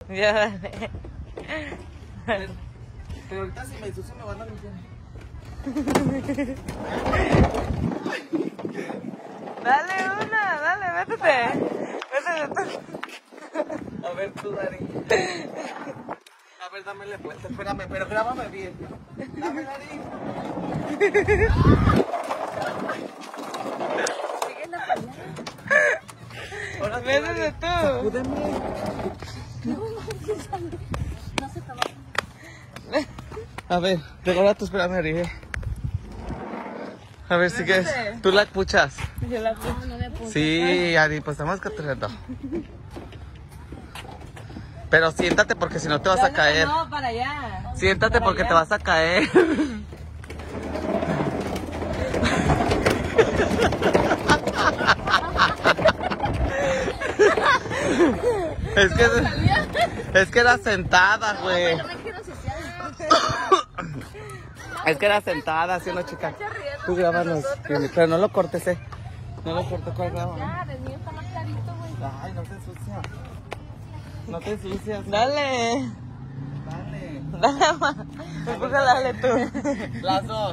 Ya, dale. Pero ahorita si me ensucio me van a limpiar. Dale una, dale, métete. Métete tú. A ver, tú, Dari. A ver, dámele vuelta, espérame, pero grábame bien. Dame, Dari. Ahora Métete tú. sacúdeme. No se toma. A ver, ahora tú espérame, Ari. A ver si quieres. ¿Tú la escuchas? Yo la No, no me puse. Sí, Ari, pues estamos caturando. Pero siéntate porque si no te vas a caer. No, para allá. Siéntate porque te vas a caer. Es que era sentada, güey. No me quiero asociar. Es que era sentada, haciendo chica. Tú grábanos, pero no lo cortes, No lo cortes, ¿cuál graba? Ya, el mío está más clarito, güey. Ay, no te ensucias. No te ensucias. Dale. Dale. Dale, ma. Pues dale tú. Las dos.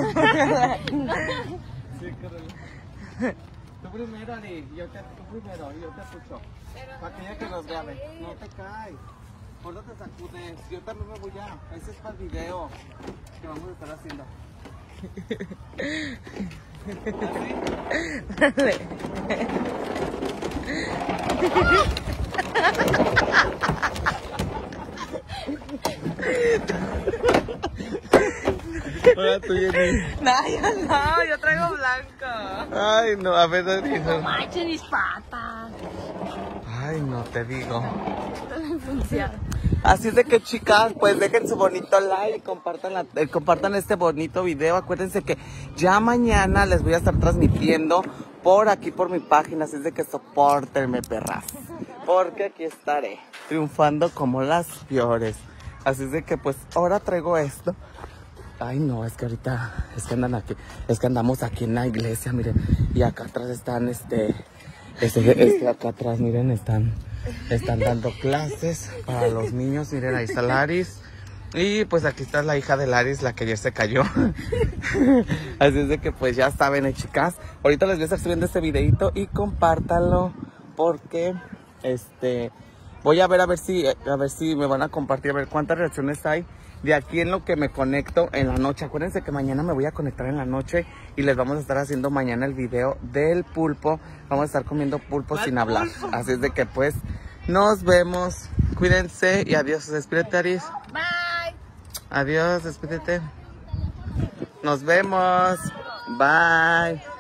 Sí, córrele. Tú primero, Ari. Tú primero, y yo te escucho. Para que ella que nos grabe. No te caes. ¿Por dónde te sacudes? Yo también me voy ya. Ese es para el video que vamos a estar haciendo. Dale. Hola, tú, Jenny. No, yo traigo blanco. Ay, no, a ver, Ari. No manches mis patas. Ay, no te digo. No funciona. Así es de que, chicas, pues dejen su bonito like y compartan este bonito video. Acuérdense que ya mañana les voy a estar transmitiendo por aquí, por mi página. Así es de que soportenme, perras. Porque aquí estaré triunfando como las peores. Así es de que, pues, ahora traigo esto. Ay, no, es que ahorita, es que andamos aquí en la iglesia, miren. Y acá atrás están, acá atrás, miren, están dando clases para los niños. Miren, ahí está Laris. Y pues aquí está la hija de Laris, la que ayer se cayó. Así es de que pues ya saben, chicas. Ahorita les voy a estar subiendo este videito y compártanlo. Porque voy a ver si me van a compartir, a ver cuántas reacciones hay de aquí en lo que me conecto en la noche. Acuérdense que mañana me voy a conectar en la noche y les vamos a estar haciendo mañana el video del pulpo. Vamos a estar comiendo pulpo sin hablar. Así es de que pues nos vemos. Cuídense y adiós. Despídete, Aris. Bye. Adiós, despídete. Nos vemos. Bye.